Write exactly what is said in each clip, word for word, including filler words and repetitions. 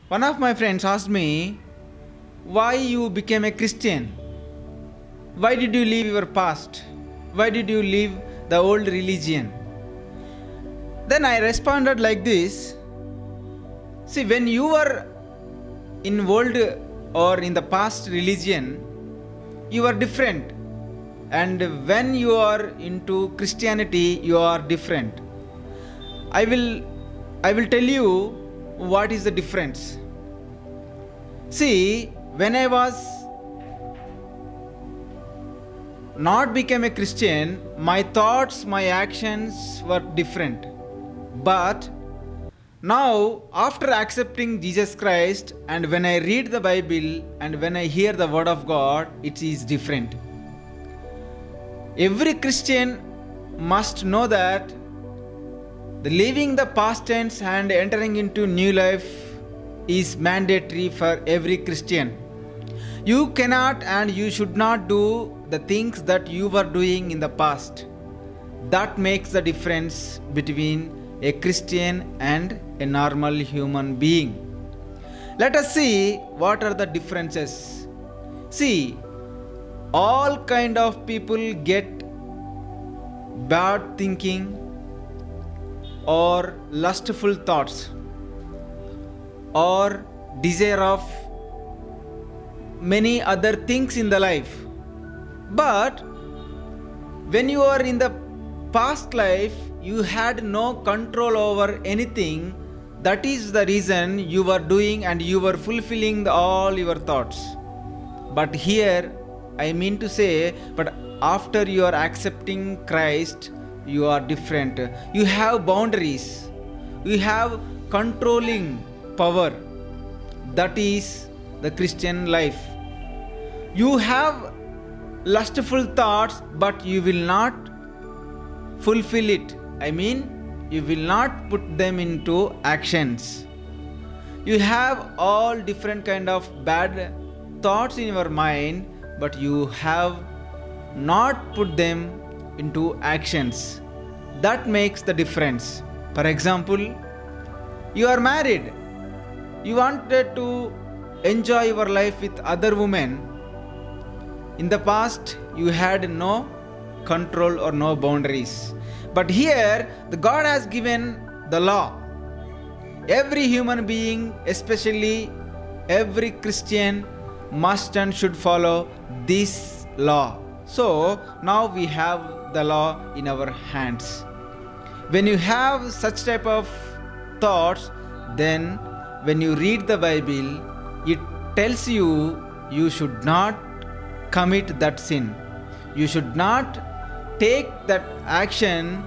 One of my friends asked me why you became a Christian. Why did you leave your past? Why did you leave the old religion? Then I responded like this. See, when you were in old or in the past religion, you are different. And when you are into Christianity, you are different. I will I will tell you what is the difference. See, when I was not became a Christian, my thoughts, my actions were different. But now, after accepting Jesus Christ, and when I read the Bible and when I hear the Word of God, it is different. Every Christian must know that the leaving the past tense and entering into new life is mandatory for every Christian. You cannot and you should not do the things that you were doing in the past. That makes the difference between a Christian and a normal human being. Let us see what are the differences. See, all kind of people get bad thinking or lustful thoughts or desire of many other things in the life. But when you are in the past life, you had no control over anything. That is the reason you were doing and you were fulfilling all your thoughts. But here I mean to say, but after you are accepting Christ, you are different. You have boundaries. You have controlling power. That is the Christian life. You have lustful thoughts, but you will not fulfill it. I mean, you will not put them into actions. You have all different kind of bad thoughts in your mind, but you have not put them into actions. That makes the difference. For example, you are married. You wanted to enjoy your life with other women. In the past, you had no control or no boundaries. But here, the God has given the law. Every human being, especially every Christian, must and should follow this law. So, now we have the law in our hands. When you have such type of thoughts, then when you read the Bible, it tells you you should not commit that sin. You should not take that action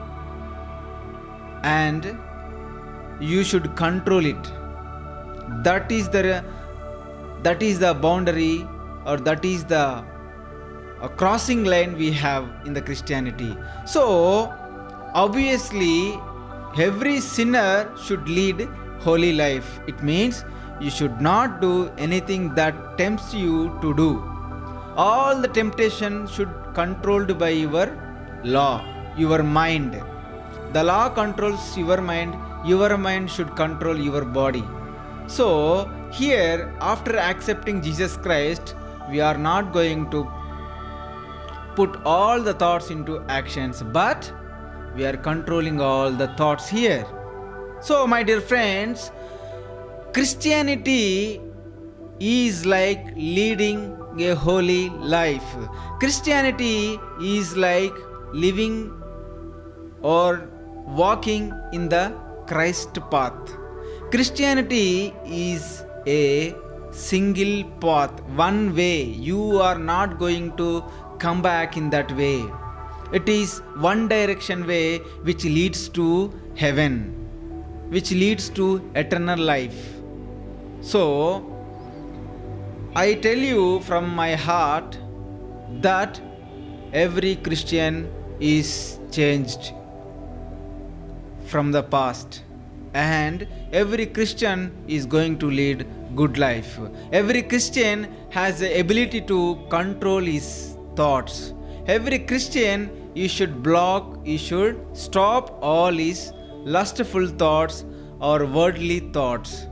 and you should control it. That is the that is the boundary, or that is the a crossing line we have in the Christianity. So obviously every sinner should lead holy life. It means you should not do anything that tempts you to do. All the temptation should controlled by your law, your mind. The law controls your mind. Your mind should control your body. So here, after accepting Jesus Christ, we are not going to put all the thoughts into actions, but we are controlling all the thoughts here. So my dear friends, Christianity is like leading a holy life. Christianity is like living or walking in the Christ path. Christianity is a single path, one way. You are not going to come back in that way. It is one direction way which leads to heaven, which leads to eternal life. So I tell you from my heart that every Christian is changed from the past, and every Christian is going to lead good life. Every Christian has the ability to control his thoughts. Every Christian, you should block, you should stop all his lustful thoughts or worldly thoughts.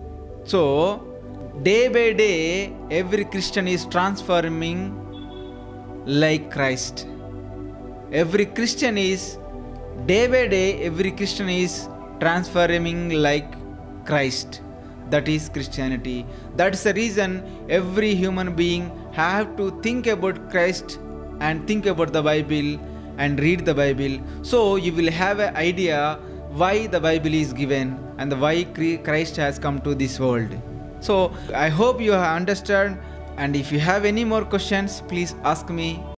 So day by day every Christian is transforming like Christ. Every Christian is day by day every Christian is transforming like Christ. That is Christianity. That's the reason every human being have to think about Christ and think about the Bible and read the Bible. So you will have an idea why the Bible is given and why Christ has come to this world. So I hope you have understood, and if you have any more questions, please ask me.